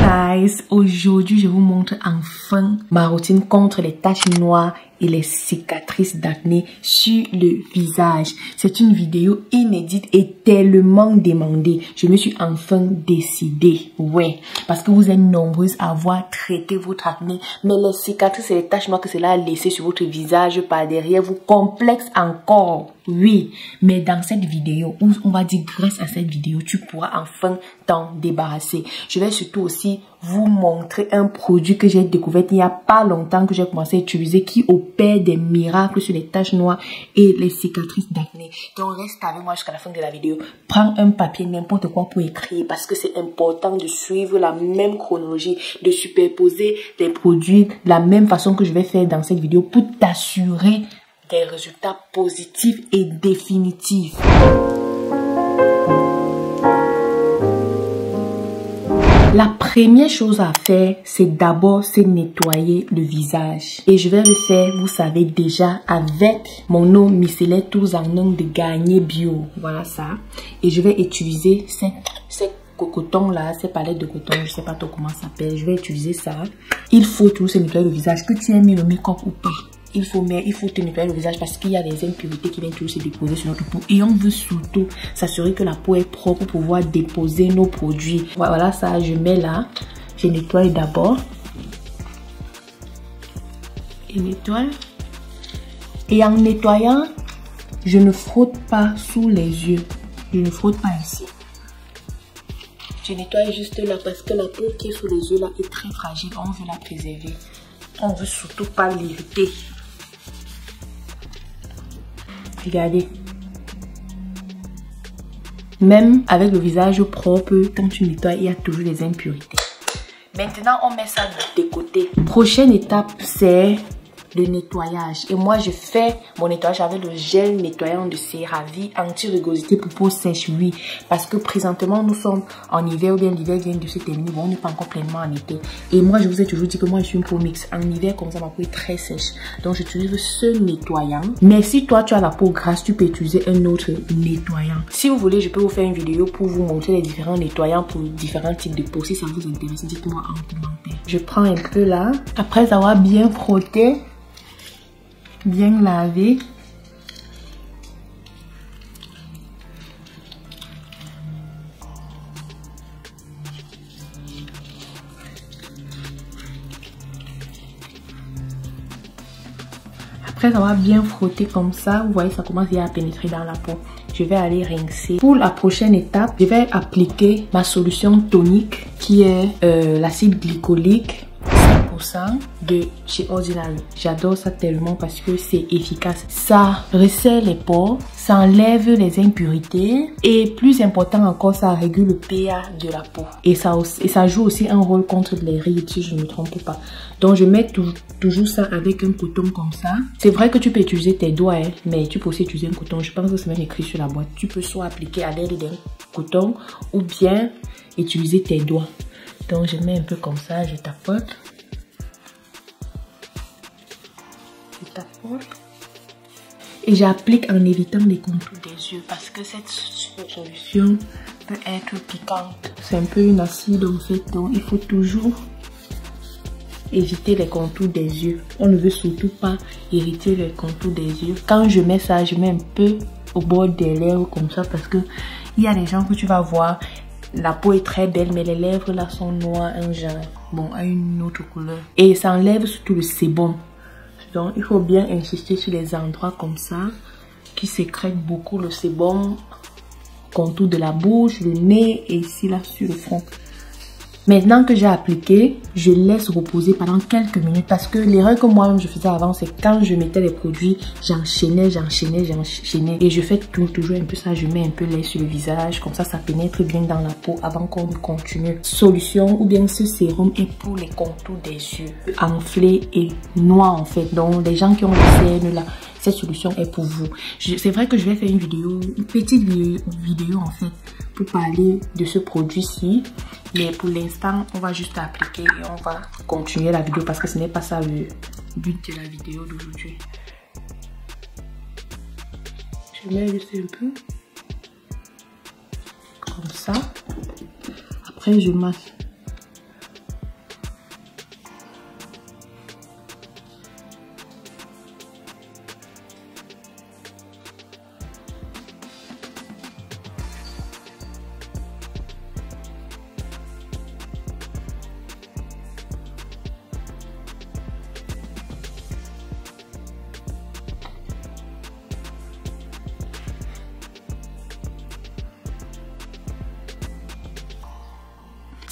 guys, aujourd'hui je vous montre enfin ma routine contre les taches noires et les cicatrices d'acné sur le visage. C'est une vidéo inédite et tellement demandée. Je me suis enfin décidée, ouais, parce que vous êtes nombreuses à avoir traité votre acné, mais les cicatrices et les taches noires que cela a laissé sur votre visage par derrière vous complexe encore. Oui, mais dans cette vidéo, ou on va dire grâce à cette vidéo, tu pourras enfin t'en débarrasser. Je vais surtout aussi vous montrer un produit que j'ai découvert il n'y a pas longtemps, que j'ai commencé à utiliser, qui opère des miracles sur les taches noires et les cicatrices d'acné. Donc reste avec moi jusqu'à la fin de la vidéo. Prends un papier, n'importe quoi pour écrire, parce que c'est important de suivre la même chronologie, de superposer les produits de la même façon que je vais faire dans cette vidéo pour t'assurer des résultats positifs et définitifs. La première chose à faire, c'est d'abord se nettoyer le visage. Et je vais le faire, vous savez déjà, avec mon eau micellaire tous en un de Garnier Bio. Voilà ça. Et je vais utiliser ces coton là, ces palettes de coton, je sais pas trop comment ça s'appelle. Je vais utiliser ça. Il faut toujours se nettoyer le visage, que tu aies mis le make-up ou pas. Il faut te nettoyer le visage parce qu'il y a des impuretés qui viennent toujours se déposer sur notre peau. Et on veut surtout s'assurer que la peau est propre pour pouvoir déposer nos produits. Voilà ça, je mets là. Je nettoie d'abord. Et nettoie. Et en nettoyant, je ne frotte pas sous les yeux. Je ne frotte pas ici. Je nettoie juste là parce que la peau qui est sous les yeux là est très fragile. On veut la préserver. On veut surtout pas l'irriter. Regardez. Même avec le visage propre, quand tu nettoies, il y a toujours des impuretés. Maintenant, on met ça de côté. Prochaine étape, c'est le nettoyage. Et moi, je fais mon nettoyage avec le gel nettoyant de CeraVe anti-rugosité pour peau sèche, oui. Parce que présentement, nous sommes en hiver, ou bien l'hiver vient de se terminer. Bon, on n'est pas encore pleinement en été. Et moi, je vous ai toujours dit que moi, je suis une peau mixte. En hiver, comme ça, ma peau est très sèche. Donc, j'utilise ce nettoyant. Mais si toi, tu as la peau grasse, tu peux utiliser un autre nettoyant. Si vous voulez, je peux vous faire une vidéo pour vous montrer les différents nettoyants pour différents types de peau. Si ça vous intéresse, dites-moi en commentaire. Je prends un peu là. Après avoir bien frotté, bien lavé, après avoir bien frotté comme ça, vous voyez ça commence à pénétrer dans la peau. Je vais aller rincer. Pour la prochaine étape, je vais appliquer ma solution tonique qui est l'acide glycolique de chez Ordinary. J'adore ça tellement parce que c'est efficace. Ça resserre les pores, ça enlève les impuretés et plus important encore, ça régule le pH de la peau. Et ça joue aussi un rôle contre les rides si je ne me trompe pas. Donc je mets toujours ça avec un coton comme ça. C'est vrai que tu peux utiliser tes doigts, hein, mais tu peux aussi utiliser un coton. Je pense que c'est même écrit sur la boîte. Tu peux soit appliquer à l'aide d'un coton ou bien utiliser tes doigts. Donc je mets un peu comme ça, je tapote. Et j'applique en évitant les contours des yeux parce que cette solution peut être piquante. C'est un peu une acide en fait, donc il faut toujours éviter les contours des yeux. On ne veut surtout pas irriter les contours des yeux. Quand je mets ça, je mets un peu au bord des lèvres comme ça parce que il y a des gens que tu vas voir, la peau est très belle mais les lèvres là sont noires, un genre, bon, à une autre couleur. Et ça enlève surtout le sébum. Donc, il faut bien insister sur les endroits comme ça, qui sécrètent beaucoup le sébum, contour de la bouche, le nez et ici là sur le front. Maintenant que j'ai appliqué, je laisse reposer pendant quelques minutes parce que l'erreur que moi-même je faisais avant, c'est quand je mettais les produits, j'enchaînais et je fais toujours un peu ça, je mets un peu l'air sur le visage, comme ça pénètre bien dans la peau avant qu'on continue. Solution ou bien ce sérum est pour les contours des yeux enflés et noirs en fait. Donc les gens qui ont les cernes là, cette solution est pour vous. C'est vrai que je vais faire une petite vidéo en fait pour parler de ce produit-ci. Mais pour l'instant, on va juste appliquer et on va continuer la vidéo parce que ce n'est pas ça le but de la vidéo d'aujourd'hui. Je mets juste un peu comme ça. Après, je masse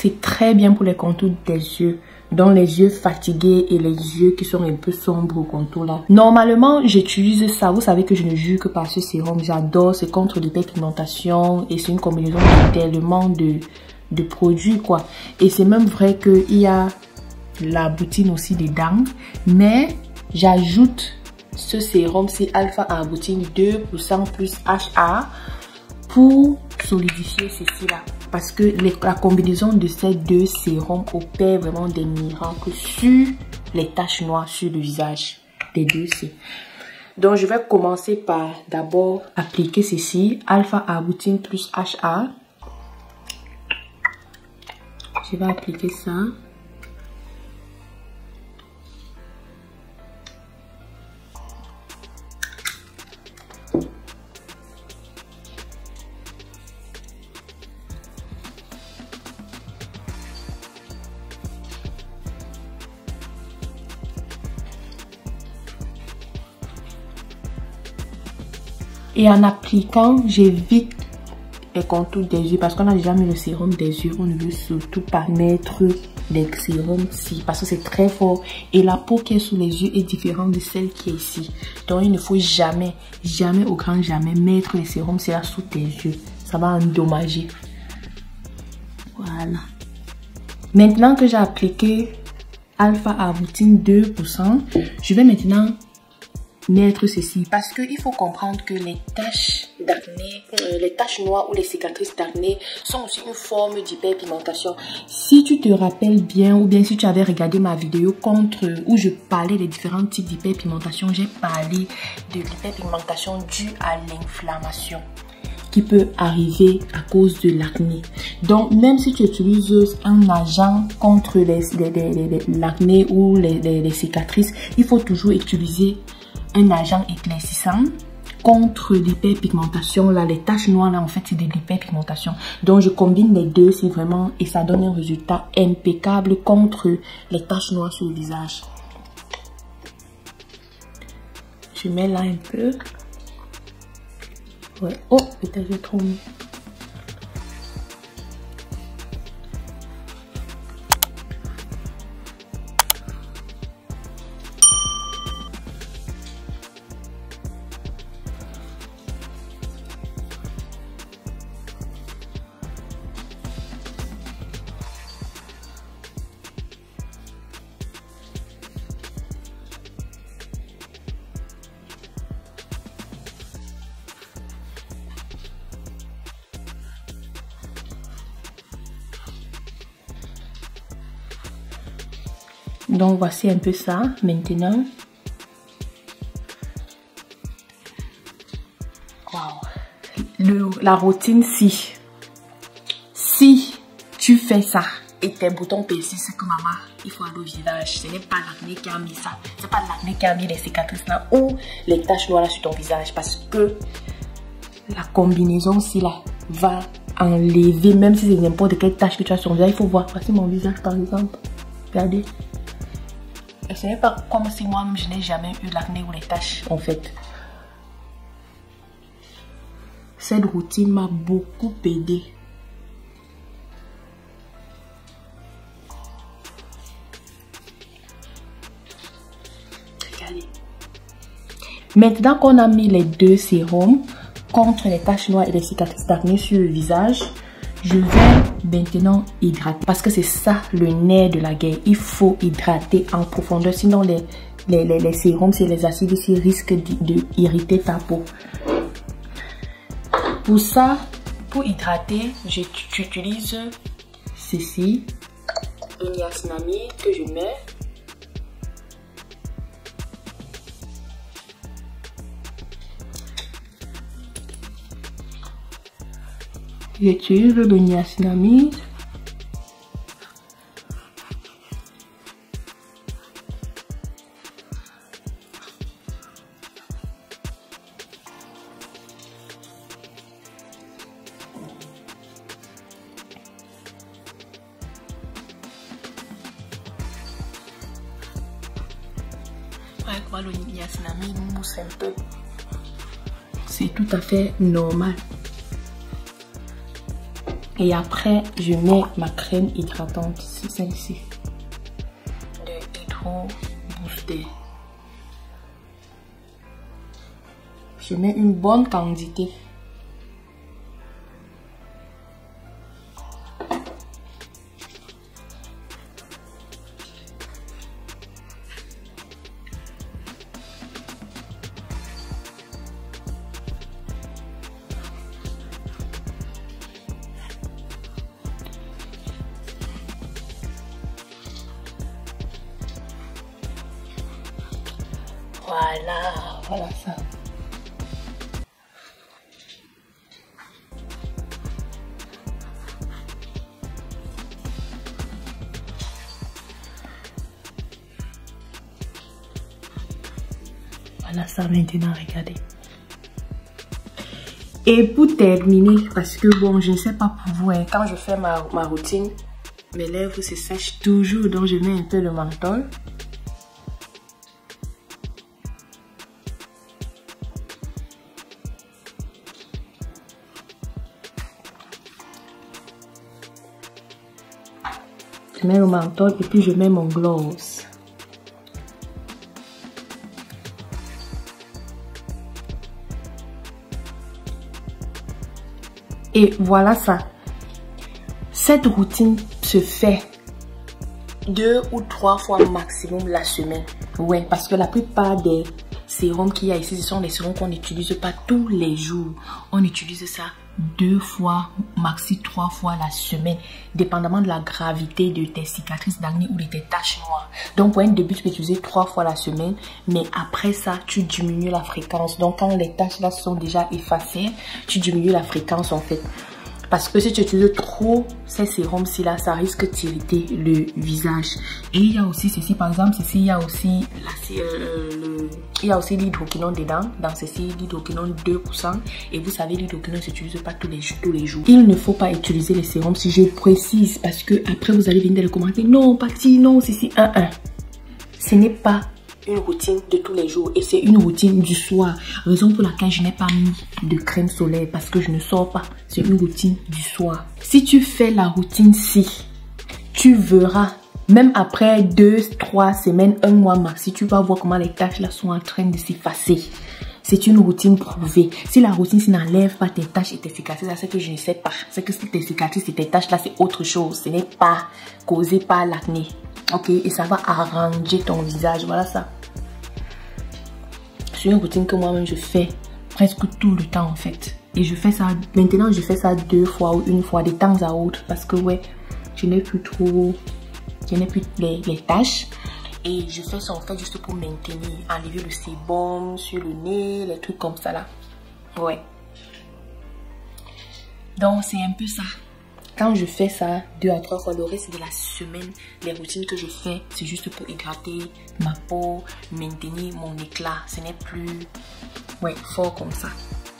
c'est très bien pour les contours des yeux. Donc les yeux fatigués et les yeux qui sont un peu sombres au contour là. Normalement, j'utilise ça. Vous savez que je ne jure que par ce sérum. J'adore, c'est contre l'hyperpigmentation et c'est une combinaison de tellement de produits quoi. Et c'est même vrai qu'il y a la boutine aussi dedans. Mais j'ajoute ce sérum, c'est alpha-arbutin 2% plus HA pour solidifier ceci là. Parce que la combinaison de ces deux sérums opère vraiment des miracles sur les taches noires sur le visage des deux. Donc je vais commencer par d'abord appliquer ceci, alpha-arbutin plus HA. Je vais appliquer ça. Et en appliquant, j'évite les contours des yeux parce qu'on a déjà mis le sérum des yeux. On ne veut surtout pas mettre des sérums-ci parce que c'est très fort. Et la peau qui est sous les yeux est différente de celle qui est ici. Donc il ne faut jamais, jamais au grand jamais mettre les sérums là sous tes yeux. Ça va endommager. Voilà. Maintenant que j'ai appliqué alpha-arbutin 2%, je vais maintenant mettre ceci parce qu'il faut comprendre que les taches d'acné, les taches noires ou les cicatrices d'acné sont aussi une forme d'hyperpigmentation. Si tu te rappelles bien ou bien si tu avais regardé ma vidéo où je parlais des différents types d'hyperpigmentation, j'ai parlé de l'hyperpigmentation due à l'inflammation qui peut arriver à cause de l'acné. Donc même si tu utilises un agent contre l'acné ou les cicatrices, il faut toujours utiliser un agent éclaircissant contre l'hyperpigmentation. Là, les taches noires, là, en fait, c'est de l'hyperpigmentation. Donc, je combine les deux, c'est vraiment, et ça donne un résultat impeccable contre les taches noires sur le visage. Je mets là un peu. Ouais. Oh, peut-être j'ai trop mis. Donc voici un peu ça maintenant. Wow. La routine, si tu fais ça et tes boutons persistent comme maman, il faut aller au visage. Ce n'est pas l'acné qui a mis ça. Ce n'est pas l'acné qui a mis les cicatrices là ou les taches noires là sur ton visage, parce que la combinaison là va enlever, même si c'est n'importe quelle tache que tu as sur ton visage. Il faut voir. Voici mon visage par exemple. Regardez. Et ce n'est pas comme si moi-même je n'ai jamais eu l'acné ou les taches en fait. Cette routine m'a beaucoup aidé. Regardez. Maintenant qu'on a mis les deux sérums contre les taches noires et les cicatrices d'acné sur le visage, je vais maintenant hydrater. Parce que c'est ça le nerf de la guerre. Il faut hydrater en profondeur. Sinon, les sérums, c'est les acides ici risquent d'irriter ta peau. Pour ça, pour hydrater, j'utilise ceci, le niacinamide que je mets. J'utilise le niacinamide. Avec le niacinamide mousse un peu. C'est tout à fait normal. Et après, je mets ma crème hydratante, c'est celle-ci, de Hydro Booster. Je mets une bonne quantité. Voilà ça. Voilà ça maintenant, regardez. Et pour terminer, parce que bon, je ne sais pas pour vous, hein, quand je fais ma routine, mes lèvres se sèchent toujours, donc je mets un peu de menthol. Je mets le menthol et puis je mets mon gloss. Et voilà ça. Cette routine se fait 2 ou 3 fois maximum la semaine. Ouais, parce que la plupart des sérums qu'il y a ici, ce sont des sérums qu'on n'utilise pas tous les jours. On utilise ça 2 fois, maxi 3 fois la semaine, dépendamment de la gravité de tes cicatrices d'acné ou de tes taches noires. Donc pour un début, tu peux utiliser 3 fois la semaine, mais après ça, tu diminues la fréquence. Donc quand les taches là sont déjà effacées, tu diminues la fréquence en fait. Parce que si tu utilises trop ces sérums-ci là, ça risque d'irriter le visage. Et il y a aussi ceci, par exemple, ceci, il y a aussi l'hydroquinone dedans. Dans ceci, l'hydroquinone 2%. Et vous savez, l'hydroquinone ne s'utilise pas tous les jours. Il ne faut pas utiliser les sérums, si je précise, parce que après vous allez venir dans les commentaires. Non, Patty, non, ceci, Ce n'est pas une routine de tous les jours et c'est une routine du soir, raison pour laquelle je n'ai pas mis de crème solaire parce que je ne sors pas. C'est une routine du soir. Si tu fais la routine ci, tu verras même après 2-3 semaines, 1 mois max, si tu vas voir comment les taches là sont en train de s'effacer. C'est une routine prouvée. Si la routine n'enlève pas tes taches et tes cicatrices, c'est que je ne sais pas. C'est que si tes cicatrices et tes taches là, c'est autre chose. Ce n'est pas causé par l'acné. Ok, et ça va arranger ton visage. Voilà ça. C'est une routine que moi-même je fais presque tout le temps en fait. Et je fais ça, maintenant je fais ça 2 fois ou 1 fois de temps à autre. Parce que ouais, je n'ai plus les taches. Et je fais ça en fait juste pour maintenir, enlever le sébum sur le nez, les trucs comme ça là. Ouais. Donc c'est un peu ça. Quand je fais ça 2 à 3 fois, le reste de la semaine, les routines que je fais, c'est juste pour hydrater ma peau, maintenir mon éclat. Ce n'est plus fort comme ça.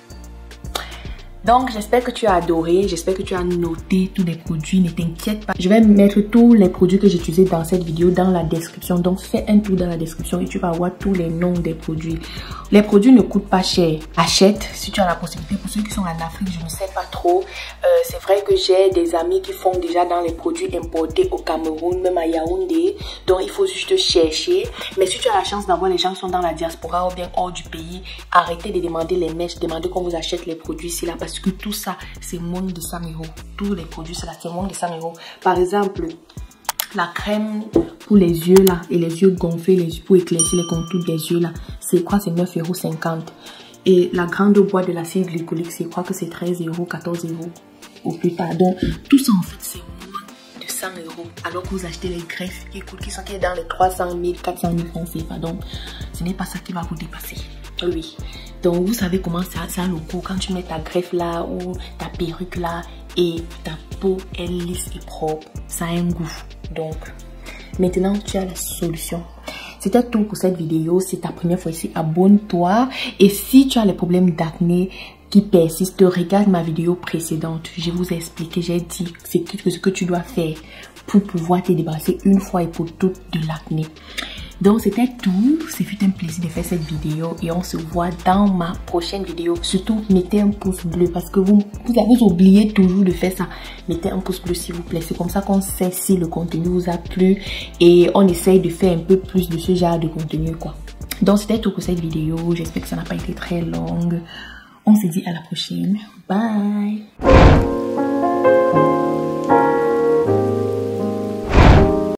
Donc j'espère que tu as adoré, j'espère que tu as noté tous les produits, ne t'inquiète pas. Je vais mettre tous les produits que j'ai utilisés dans cette vidéo dans la description. Donc fais un tour dans la description et tu vas voir tous les noms des produits. Les produits ne coûtent pas cher. Achète si tu as la possibilité. Pour ceux qui sont en Afrique, je ne sais pas trop. C'est vrai que j'ai des amis qui font déjà dans les produits importés au Cameroun, même à Yaoundé. Donc il faut juste chercher. Mais si tu as la chance d'avoir les gens qui sont dans la diaspora ou bien hors du pays, arrêtez de demander les mèches, demandez qu'on vous achète les produits ici là. Parce que tout ça, c'est moins de 100 €. Tous les produits, c'est moins de 100 €. Par exemple, la crème pour les yeux là, et les yeux gonflés, pour éclaircir les contours des yeux là, c'est quoi? C'est 9,50 €. Et la grande boîte de l'acide glycolique, c'est quoi que c'est 13 €, 14 € au plus tard. Donc, tout ça en fait, c'est moins de 100 €. Alors que vous achetez les greffes qui sont dans les 300 000, 400 000 francs CFA. Donc, ce n'est pas ça qui va vous dépasser. Oui. Donc, vous savez comment ça a le goût quand tu mets ta greffe là ou ta perruque là et ta peau est lisse et propre. Ça a un goût. Donc, maintenant, tu as la solution. C'était tout pour cette vidéo. Si c'est ta première fois ici, abonne-toi. Et si tu as les problèmes d'acné qui persistent, regarde ma vidéo précédente. Je vous ai expliqué, j'ai dit ce que tu dois faire pour pouvoir te débarrasser une fois et pour toutes de l'acné. Donc c'était tout, ce fut un plaisir de faire cette vidéo et on se voit dans ma prochaine vidéo. Surtout mettez un pouce bleu parce que vous oubliez toujours de faire ça. Mettez un pouce bleu s'il vous plaît, c'est comme ça qu'on sait si le contenu vous a plu et on essaye de faire un peu plus de ce genre de contenu quoi. Donc c'était tout pour cette vidéo, j'espère que ça n'a pas été très longue. On se dit à la prochaine, bye.